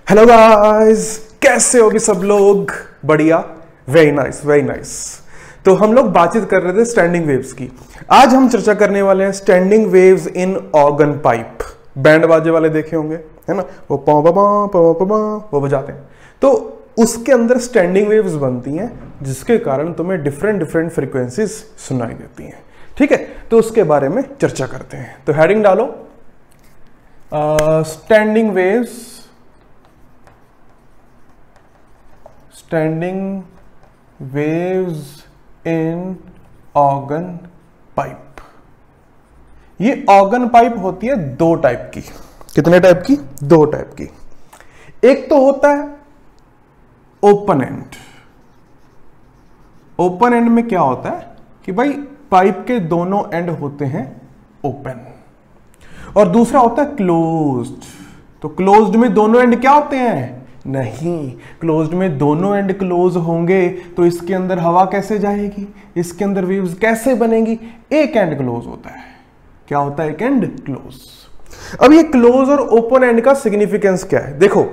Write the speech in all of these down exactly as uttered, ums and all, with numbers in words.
Hello guys, कैसे हो कि सब लोग? बढ़िया, वेरी नाइस वेरी नाइस। तो हम लोग बातचीत कर रहे थे स्टैंडिंग वेव्स की। आज हम चर्चा करने वाले हैं standing waves in organ pipe. Band बाजे वाले देखे होंगे, है ना, वो पा पा पा पा वो बजाते हैं। तो उसके अंदर स्टैंडिंग वेव्स बनती हैं जिसके कारण तुम्हें डिफरेंट डिफरेंट फ्रीक्वेंसीज सुनाई देती हैं। ठीक है, तो उसके बारे में चर्चा करते हैं। तो हेडिंग डालो, standing waves standing waves in organ pipe. ये ऑर्गन पाइप होती है दो टाइप की। कितने टाइप की? दो टाइप की। एक तो होता है ओपन एंड। ओपन एंड में क्या होता है कि भाई पाइप के दोनों एंड होते हैं ओपन, और दूसरा होता है क्लोज्ड। तो क्लोज्ड में दोनों एंड क्या होते हैं? नहीं, क्लोज्ड में दोनों एंड क्लोज होंगे तो इसके अंदर हवा कैसे जाएगी, इसके अंदर वेव्स कैसे बनेगी? एक एंड क्लोज होता है। क्या होता है? एक एंड क्लोज। अब ये क्लोज और ओपन एंड का सिग्निफिकेंस क्या है? देखो,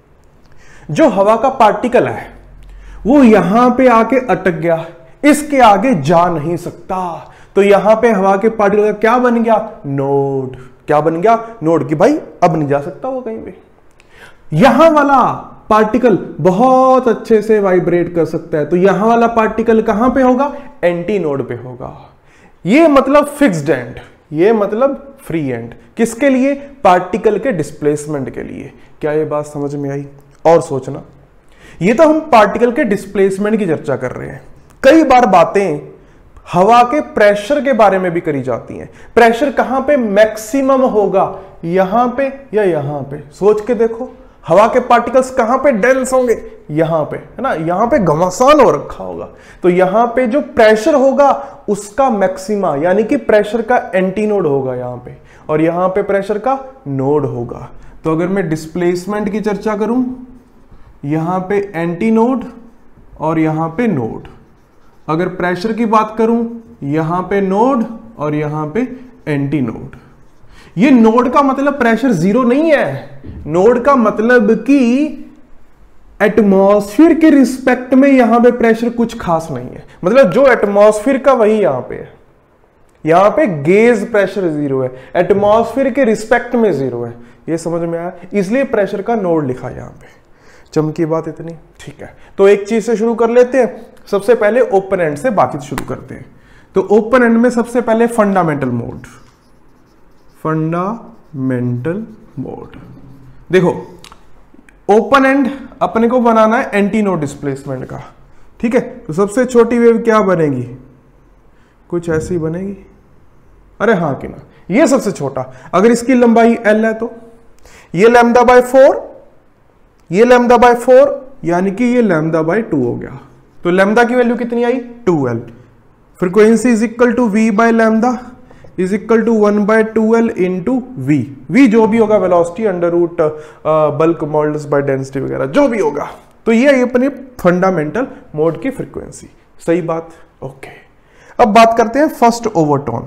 जो हवा का पार्टिकल है वो यहां पे आके अटक गया, इसके आगे जा नहीं सकता, तो यहां पे हवा के पार्टिकल का क्या बन गया? नोड। क्या बन गया? नोड। कि भाई अब नहीं जा सकता वो कहीं पे। यहां वाला पार्टिकल बहुत अच्छे से वाइब्रेट कर सकता है, तो यहां वाला पार्टिकल कहां पे होगा? एंटी नोड पे होगा। ये मतलब फिक्स्ड एंड, ये मतलब फ्री एंड। किसके लिए? पार्टिकल के डिस्प्लेसमेंट के लिए। क्या ये बात समझ में आई? और सोचना, ये तो हम पार्टिकल के डिस्प्लेसमेंट की चर्चा कर रहे हैं। कई बार बातें हवा के प्रेशर के बारे में भी करी जाती हैं। प्रेशर कहां पे मैक्सिमम होगा? यहां पे या यहां पे? सोच के देखो, हवा के पार्टिकल्स कहां पे डेंस होंगे? यहां पे, है ना, यहां पे घमासान हो रखा होगा, तो यहां पे जो प्रेशर होगा उसका मैक्सिमा यानी कि प्रेशर का एंटी नोड होगा यहां पे, और यहां पे प्रेशर का नोड होगा। तो अगर मैं डिस्प्लेसमेंट की चर्चा करूं, यहां पे एंटी नोड और यहां पे नोड। अगर प्रेशर की बात करूं, यहां पे नोड और यहां पे एंटी नोड। ये नोड का मतलब प्रेशर जीरो नहीं है। नोड का मतलब कि एटमॉस्फेयर के रिस्पेक्ट में यहां पे प्रेशर कुछ खास नहीं है। मतलब जो एटमॉस्फेयर का वही यहां पे है। यहां पे गेज प्रेशर जीरो है, एटमॉस्फेयर के रिस्पेक्ट में जीरो है। ये समझ में आया? इसलिए प्रेशर का नोड लिखा है यहां पे। चमकी बात इतनी? ठीक है, तो एक चीज से शुरू कर लेते हैं। सबसे पहले ओपन एंड से बाकी शुरू करते हैं। तो ओपन एंड में सबसे पहले फंडामेंटल मोड। फंडामेंटल मोड देखो, ओपन एंड अपने को बनाना है एंटी नोड डिस्प्लेसमेंट का। ठीक है, तो सबसे छोटी वेव क्या बनेगी? कुछ ऐसी बनेगी। अरे हाँ कि ना, ये सबसे छोटा। अगर इसकी लंबाई एल है तो ये लैम्डा बाय फोर, ये लैम्डा बाय फोर, यानी कि ये लैम्डा बाय टू हो गया। तो लैम्डा की वैल्यू कितनी आई? Two L. Frequency is equal to v by lambda is equal to one by two L into v. V जो भी होगा, velocity under root bulk modulus by density वगैरह जो भी होगा। तो ये अपने फंडामेंटल मोड की फ्रीक्वेंसी। सही बात? ओके। अब बात करते हैं फर्स्ट ओवरटोन।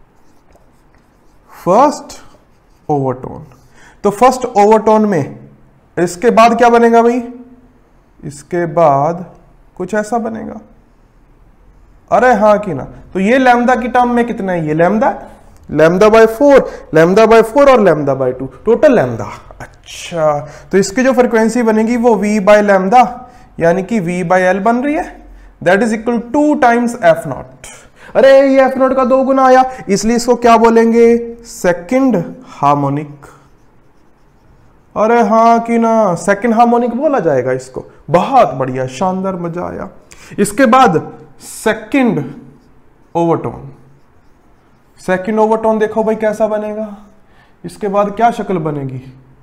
फर्स्ट ओवरटोन तो फर्स्ट ओवरटोन में इसके बाद क्या बनेगा भाई? इसके बाद कुछ ऐसा बनेगा। अरे हाँ कि ना, तो ये लैम्डा की टर्म में कितना है? ये lambda, lambda by four, lambda by four और lambda by two, total lambda. अच्छा, तो इसकी जो फ्रीक्वेंसी बनेगी वो v बाय लैम्डा यानी कि v बाय एल बन रही है। That is equal to times f naught. अरे ये एफ नॉट का दो गुना आया, इसलिए इसको क्या बोलेंगे? Second harmonic. अरे हाँ कि ना, सेकंड हार्मोनिक बोला जाएगा इसको। बहुत बढ़िया, शानदार, मजा आया। इसके बाद सेकंड ओवरटोन। सेकंड ओवरटोन देखो भाई कैसा बनेगा। इसके बाद क्या शक्ल बनेगी?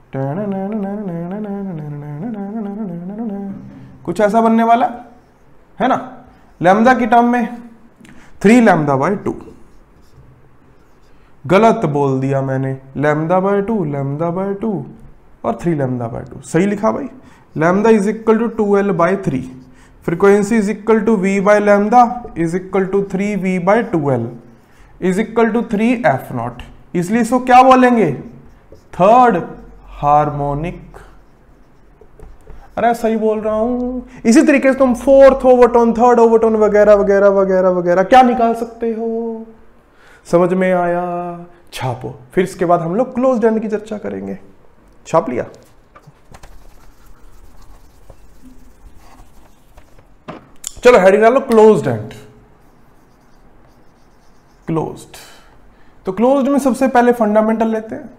कुछ ऐसा बनने वाला है ना। लैम्डा की टर्म में थ्री लैम्डा बाय टू। गलत बोल दिया मैंने, lambda by two, lambda by two और थ्री लैम्डा बाय टू। सही लिखा भाई। Lambda is equal to two L by three. Frequency is equal to v by lambda is equal to three v by two L is equal to three f naught. इसलिए इसको क्या बोलेंगे? Third harmonic. अरे सही बोल रहा हूं। इसी तरीके से तुम फोर्थ ओवरटोन, थर्ड ओवरटोन वगैरह वगैरह वगैरह वगैरह क्या निकाल सकते हो। समझ में आया? छापो। फिर इसके बाद हम लोग क्लोज्ड एंड की चर्चा करेंगे। छाप लिया? चलो हेडिंग डालो क्लोज्ड एंड। क्लोज्ड, तो क्लोज्ड में सबसे पहले फंडामेंटल लेते हैं।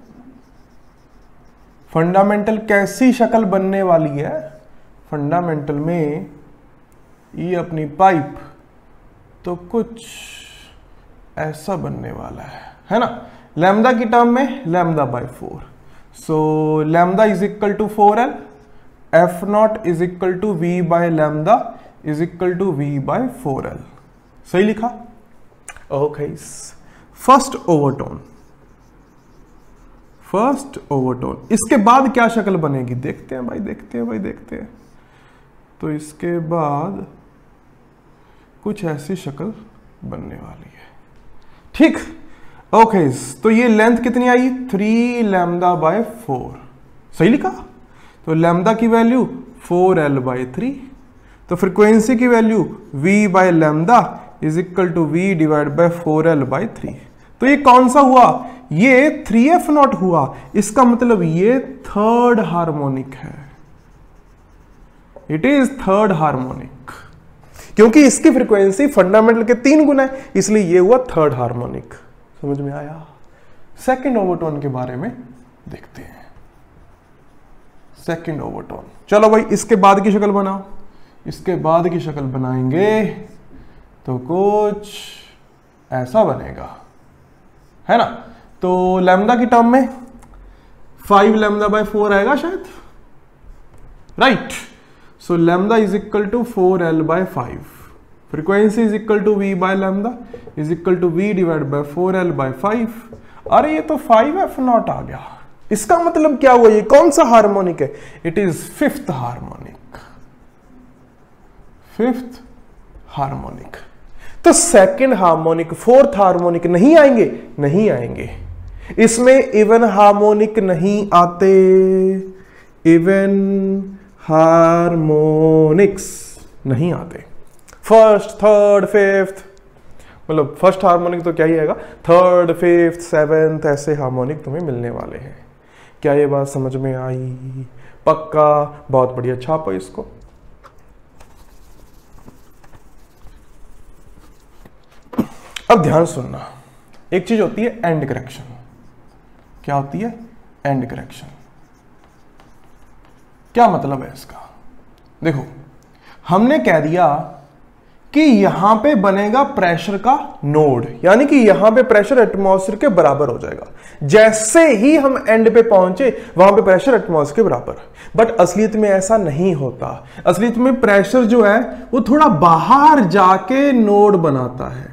फंडामेंटल कैसी शक्ल बनने वाली है? फंडामेंटल में ये अपनी पाइप तो कुछ ऐसा बनने वाला है, है ना। लैम्डा की टर्म में lambda by four, so lambda is equal to four L, f naught is equal to v by lambda is equal to v by four L. सही लिखा? Okay. First overtone, first overtone, इसके बाद क्या शक्ल बनेगी देखते हैं भाई, देखते हैं भाई, देखते हैं। तो इसके बाद कुछ ऐसी शक्ल बनने वाली है, ठीक। ओके, तो ये लेंथ कितनी आई? Three lambda by four. सही लिखा? तो लैम्डा की value four L by three, तो फ्रीक्वेंसी की value v by lambda is equal to v divide by four L by three. तो ये कौन सा हुआ? ये थ्री एफ नॉट हुआ। इसका मतलब ये थर्ड हार्मोनिक है। इट इज थर्ड हार्मोनिक, क्योंकि इसकी फ्रीक्वेंसी फंडामेंटल के तीन गुना है, इसलिए ये हुआ थर्ड हार्मोनिक। समझ में आया? सेकंड ओवरटोन के बारे में देखते हैं। सेकंड ओवरटोन, चलो भाई इसके बाद की शक्ल बनाओ। इसके बाद की शक्ल बनाएंगे तो कुछ ऐसा बनेगा, है ना। तो लैम्डा की टर्म में फाइव लैम्डा बाय फोर आएगा शायद, right. So lambda is equal to four L by five, frequency is equal to v by lambda is equal to v divide by four L by five. अरे ये तो five F not आ गया। इसका मतलब क्या हुआ? ये कौन सा हार्मोनिक है? It is fifth harmonic. Fifth harmonic. तो सेकंड हार्मोनिक, फोर्थ हार्मोनिक नहीं आएंगे? नहीं आएंगे। इसमें इवन हार्मोनिक नहीं आते। इवन हार्मोनिक्स नहीं आते। फर्स्ट, थर्ड, फिफ्थ, मतलब फर्स्ट हार्मोनिक तो क्या ही आएगा, थर्ड, फिफ्थ, सेवेंथ, ऐसे हार्मोनिक तुम्हें मिलने वाले हैं। क्या ये बात समझ में आई? पक्का? बहुत बढ़िया, छापो इसको। अब ध्यान सुनना, एक चीज होती है एंड करेक्शन। क्या होती है? End correction. क्या मतलब है इसका? देखो, हमने कह दिया कि यहां पे बनेगा प्रेशर का नोड, यानी कि यहां पे प्रेशर एटमॉस्फेयर के बराबर हो जाएगा। जैसे ही हम एंड पे पहुंचे वहां पे प्रेशर एटमॉस्फेयर के बराबर, बट असलियत में ऐसा नहीं होता। असलियत में प्रेशर जो है वो थोड़ा बाहर जाके नोड बनाता है,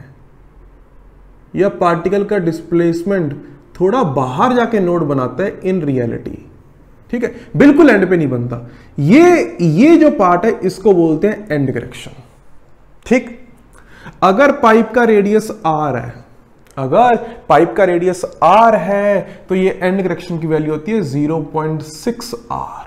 या पार्टिकल का डिस्प्लेसमेंट थोड़ा बाहर जाके नोड बनाता है इन रियलिटी, ठीक है। बिल्कुल एंड पे नहीं बनता। ये ये जो पार्ट है इसको बोलते हैं एंड करेक्शन, ठीक। अगर पाइप का रेडियस आर है, अगर पाइप का रेडियस आर है तो ये एंड करेक्शन की वैल्यू होती है ज़ीरो पॉइंट सिक्स आर,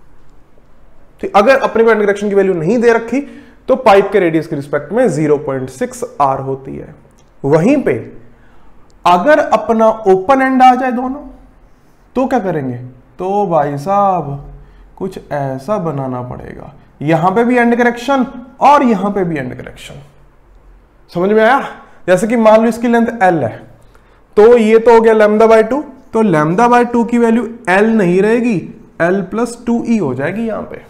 ठीक। अगर अपने को एंड करेक्शन की वैल्यू नहीं दे रखी तो पाइप के रेडियस के रिस्पेक्ट में ज़ीरो पॉइंट सिक्स आर होती है। वहीं पे अगर अपना ओपन एंड आ जाए दोनों तो क्या करेंगे? तो भाई साहब कुछ ऐसा बनाना पड़ेगा, यहां पे भी एंड करेक्शन और यहां पे भी एंड करेक्शन। समझ में आया? जैसे कि मान लो इसकी लेंथ एल है, तो ये तो हो गया लैम्डा बाय टू, तो लैम्डा बाय टू की वैल्यू एल नहीं रहेगी, एल प्लस टू ई हो जाएगी यहां पे।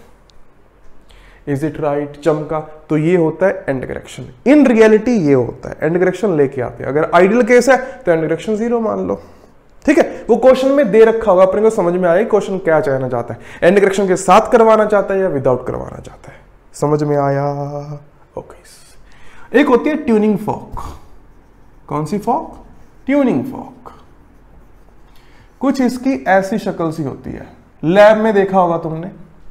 Is it right? चमका। तो ये होता है एंड करेक्शन। इन रियलिटी ये होता है, एंड करेक्शन लेके आते हैं। अगर आइडियल केस है तो एंड करेक्शन जीरो मान लो, ठीक है। वो क्वेश्चन में दे रखा होगा, अपने को समझ में आया क्वेश्चन क्या चाहना चाहता है, एंड करेक्शन के साथ करवाना चाहता है या विदाउट करवाना चाहता है। समझ में आया? ओके। एक होती है ट्यूनिंग फॉर्क। कौन सी फॉर्क? Tuning fork. कुछ इसकी ऐसी शक्ल सी होती है, लैब में देखा होगा तुमने।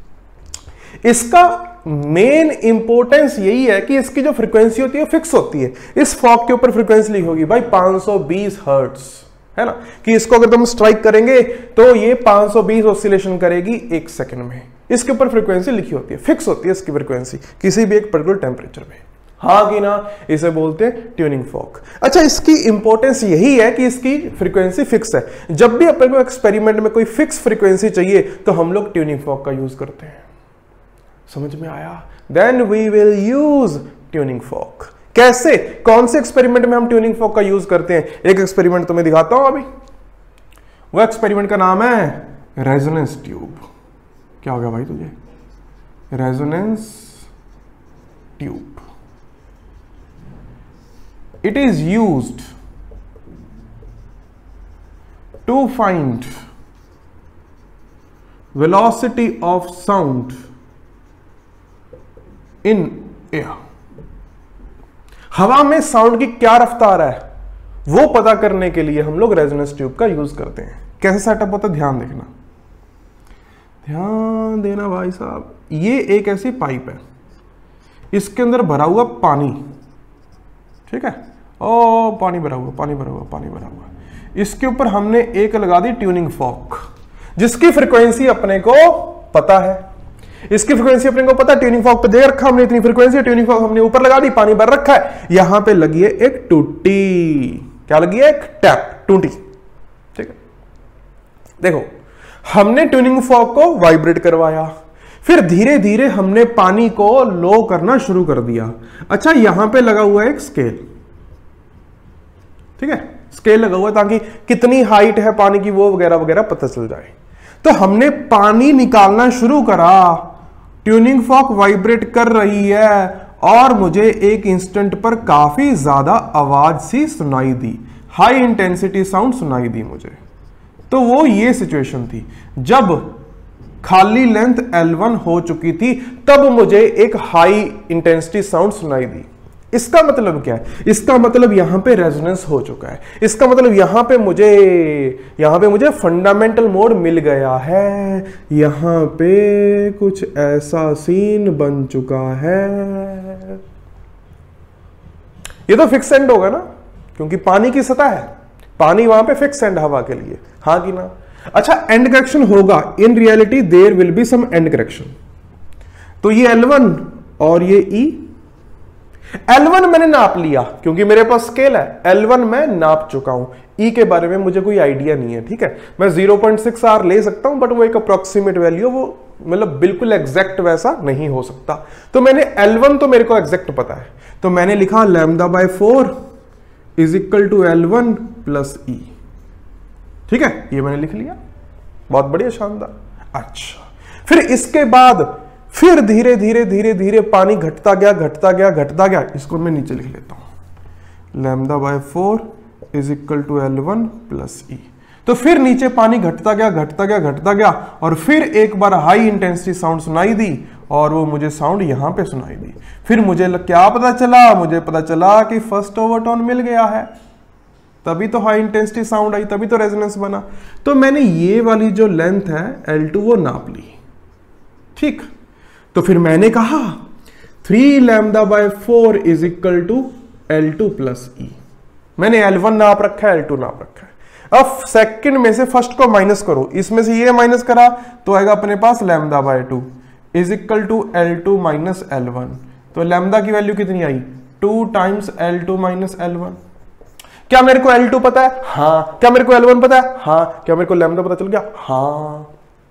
इसका मेन इंपॉर्टेंस यही है कि इसकी जो फ्रीक्वेंसी होती है फिक्स होती है। इस फॉक के ऊपर फ्रीक्वेंसी लिखी होगी भाई पाँच सौ बीस हर्ट्ज, है ना, कि इसको अगर तुम स्ट्राइक करेंगे तो ये पाँच सौ बीस ऑसिलेशन करेगी एक सेकंड में। इसके ऊपर फ्रीक्वेंसी लिखी होती है, फिक्स होती है इसकी फ्रीक्वेंसी किसी भी एक पर्टिकुलर टेम्परेचर में, हाँ कि ना, इसे बोलते हैं ट्यूनिंग फॉर्क। अच्छा, इसकी इंपॉर्टेंस यही है कि इसकी फ्रीक्वेंसी फिक्स है। जब भी अपन को एक्सपेरिमेंट में कोई फिक्स फ्रीक्वेंसी चाहिए तो हम लोग ट्यूनिंग फॉर्क का यूज करते हैं। समझ में आया? Then we will use tuning fork. कैसे, कौन से एक्सपेरिमेंट में हम ट्यूनिंग फॉर्क का यूज करते हैं? एक एक्सपेरिमेंट तुम्हें दिखाता हूं अभी। वो एक्सपेरिमेंट का नाम है रेजोनेंस ट्यूब। क्या हो गया भाई तुझे? Resonance tube. It is used to find velocity of sound in air. हवा में साउंड की क्या रफ्तार है वो पता करने के लिए हम लोग रेजोनेंस ट्यूब का यूज करते हैं। कैसे सेटअप होता है ध्यान देखना, ध्यान देना भाई साहब। ये एक ऐसी पाइप है, इसके अंदर भरा हुआ पानी, ठीक है, ओ पानी भरा हुआ, पानी भरा हुआ, पानी भरा हुआ। इसके ऊपर हमने एक लगा दी ट्यूनिंग फॉर्क, जिसकी फ्रीक्वेंसी अपने को पता है। इसकी फ्रीक्वेंसी अपने को पता है, ट्यूनिंग फॉर्क पे दे रखा हमने इतनी फ्रीक्वेंसी, ट्यूनिंग फॉर्क हमने ऊपर लगा दी, पानी भर रखा है। यहां पे लगी है एक टूटी, क्या लगी है? एक टैप, टूटी, ठीक है। देखो, हमने ट्यूनिंग फॉर्क को वाइब्रेट करवाया, फिर धीरे धीरे हमने पानी को लो करना शुरू कर दिया। अच्छा, यहां पे लगा हुआ है एक स्केल, ठीक है, स्केल लगा हुआ है ताकि कितनी हाइट है पानी की वो वगैरह वगैरह पता चल जाए। तो हमने पानी निकालना शुरू करा, ट्यूनिंग फॉर्क वाइब्रेट कर रही है और मुझे एक इंस्टेंट पर काफी ज्यादा आवाज सी सुनाई दी, हाई इंटेंसिटी साउंड सुनाई दी मुझे। तो वो ये सिचुएशन थी जब खाली लेंथ एल वन हो चुकी थी, तब मुझे एक हाई इंटेंसिटी साउंड सुनाई दी। इसका मतलब क्या है? इसका मतलब यहां पे रेजोनेंस हो चुका है। इसका मतलब यहां पे मुझे यहां पे मुझे फंडामेंटल मोड मिल गया है। यहां पे कुछ ऐसा सीन बन चुका है। ये तो फिक्स एंड होगा ना, क्योंकि पानी की सतह है, पानी वहां पे फिक्स एंड हवा के लिए, हाँ कि ना। अच्छा, एंड करेक्शन होगा, in reality there will be some end correction. तो ये एल वन और ये ई, एल वन मैंने नाप लिया क्योंकि मेरे पास स्केल है, एल वन मैं नाप चुका हूं। ई के बारे में मुझे कोई आइडिया नहीं है, ठीक है। मैं ज़ीरो पॉइंट सिक्स आर ले सकता हूं, बट वो एक अप्रोक्सीमेट वैल्यू, वो मतलब बिल्कुल एग्जैक्ट वैसा नहीं हो सकता। तो मैंने एल वन तो मेरे को एग्जैक्ट पता है, तो मैंने लिखा lambda by four is equal to L one plus e, ठीक है, ये मैंने लिख लिया, बहुत बढ़िया, शानदार। अच्छा, फिर इसके बाद फिर धीरे धीरे धीरे धीरे पानी घटता गया घटता गया घटता गया। इसको मैं नीचे लिख लेता हूं, lambda by four is equal to L one plus e. तो फिर नीचे पानी घटता गया घटता गया घटता गया और फिर एक बार हाई इंटेंसिटी साउंड सुनाई दी और वो मुझे साउंड यहां पे सुनाई दी। फिर मुझे क्या पता चला? मुझे पता चला कि फर्स्ट ओवरटोन मिल गया है, तभी तो हाई इंटेंसिटी साउंड आई, तभी तो रेजोनेंस बना। तो मैंने ये वाली जो लेंथ है एल टू वो नाप ली, ठीक। तो फिर मैंने कहा three lambda by four is equal to L two plus e. मैंने एल वन नाप रखा है, एल टू नाप रखा है। अब सेकंड में से फर्स्ट को माइनस करो, इसमें से ये माइनस करा तो आएगा अपने पास lambda by two is equal to L two minus L one. तो लैम्डा की वैल्यू कितनी आई? Two times L two minus L one. क्या मेरे को एल टू पता है? हाँ। क्या मेरे को एल वन पता है? हाँ। क्या मेरे को लैम्डा पता चल गया? हाँ।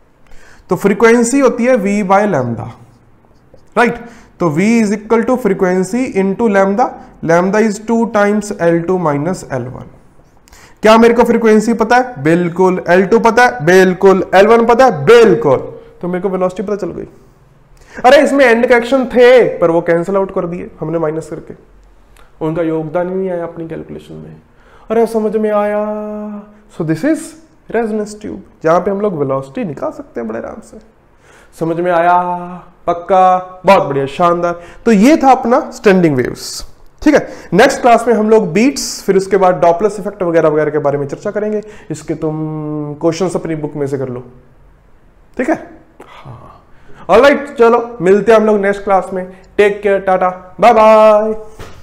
तो फ्रीक्वेंसी होती है v बाय लैम्डा, राइट। तो v is equal to frequency into lambda, lambda is two times L two minus L one. क्या मेरे को फ्रीक्वेंसी पता है? बिल्कुल। एल टू पता है? बिल्कुल। एल वन पता है? बिल्कुल। तो मेरे को वेलोसिटी पता चल गई। अरे इसमें एंड करेक्शन थे पर वो कैंसिल आउट कर दिए हमने माइनस करके, उनका योगदान ही नहीं आया अपनी कैलकुलेशन में। अरे समझ में आया? So this is resonance tube, जहां पे हम लोग वेलोसिटी निकाल सकते हैं बड़े आराम से। समझ में आया? पक्का? बहुत बढ़िया, शानदार। तो ये था अपना स्टैंडिंग वेव्स, ठीक है। नेक्स्ट क्लास में हम लोग बीट्स, फिर उसके बाद डॉपलर इफेक्ट वगैरह वगैरह के बारे में चर्चा करेंगे। इसके तुम क्वेश्चंस अपनी बुक में से कर लो, ठीक है। हाँ, ऑलराइट, चलो मिलते हैं हम लोग नेक्स्ट क्लास में। Take care, tata, bye bye.